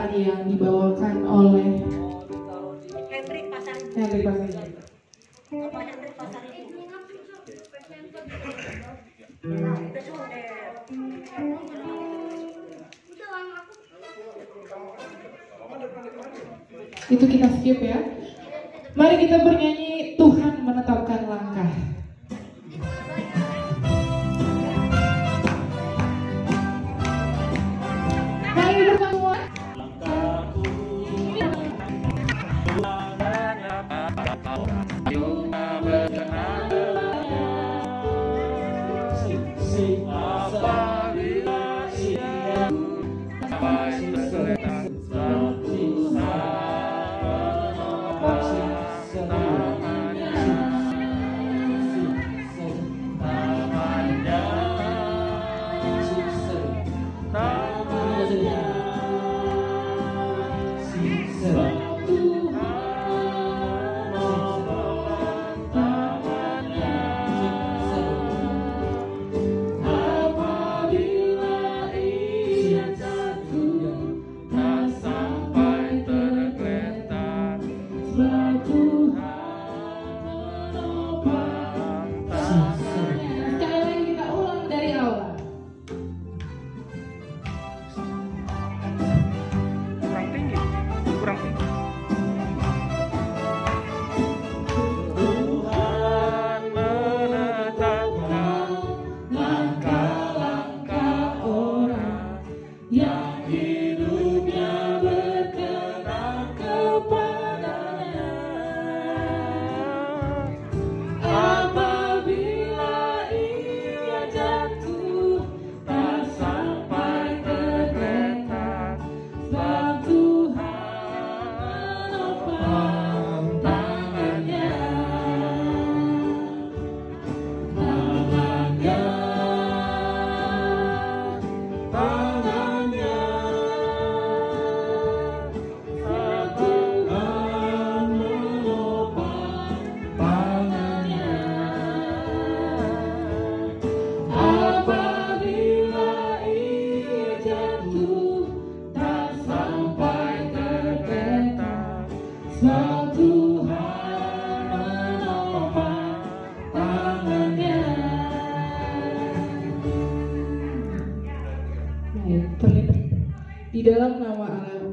pembicaraan yang dibawakan oleh Hendrik Pasar. Hendrik Pasar. Apa Hendrik Pasar itu? Itu kita skip ya. Mari kita bernyanyi Tuhan menetapkan langkah. Mari bersama. Di dalam nama Allah.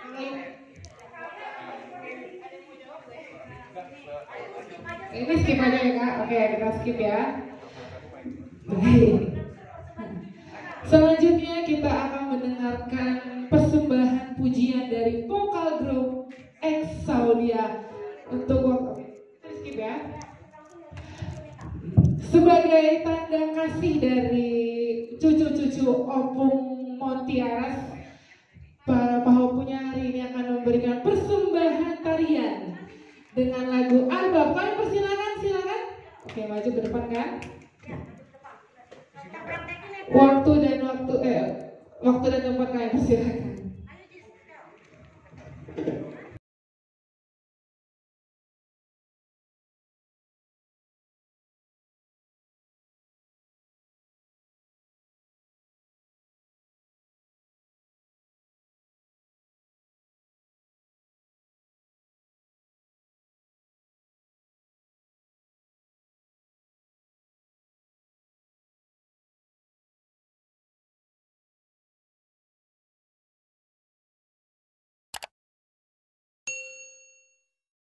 Ini skip aja ya Kak. Oke, kita skip ya. Baik. Selanjutnya kita akan mendengarkan persembahan pujian dari vokal grup Exaudia untuk skip ya. Sebagai tanda kasih dari cucu-cucu Opung Montiaras, Pak Hopunya hari ini akan memberikan persembahan tarian dengan lagu Arbab. Kami persilakan, silakan. Oke, maju ke depan kan. Waktu dan tempat kami persilakan.